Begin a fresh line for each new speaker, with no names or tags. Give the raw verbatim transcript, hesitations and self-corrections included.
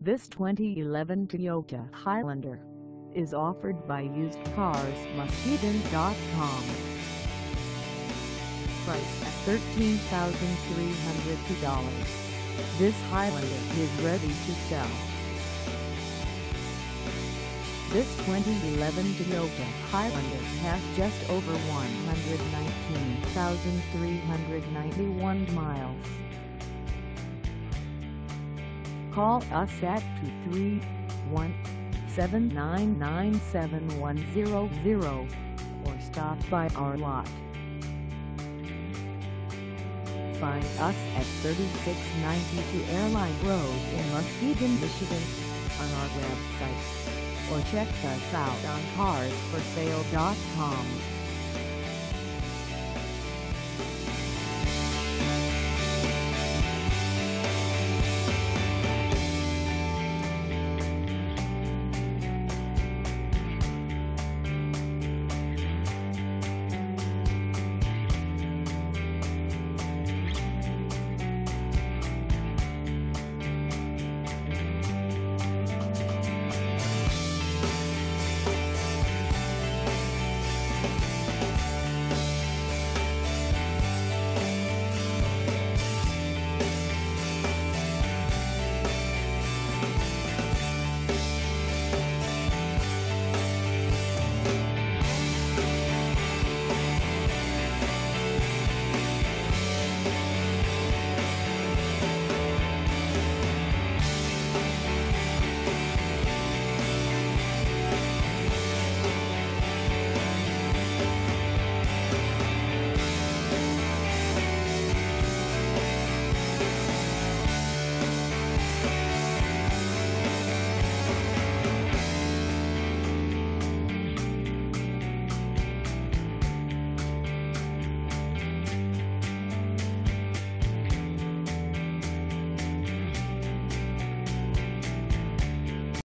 This twenty eleven Toyota Highlander is offered by used cars muskegon dot com. Price at thirteen thousand three hundred two dollars. This Highlander is ready to sell. This twenty eleven Toyota Highlander has just over one hundred nineteen thousand three hundred ninety-one miles. Call us at two three one, seven nine nine, seven one zero zero or stop by our lot. Find us at thirty-six ninety-two Airline Road in Muskegon, Michigan on our website, or check us out on cars for sale dot com.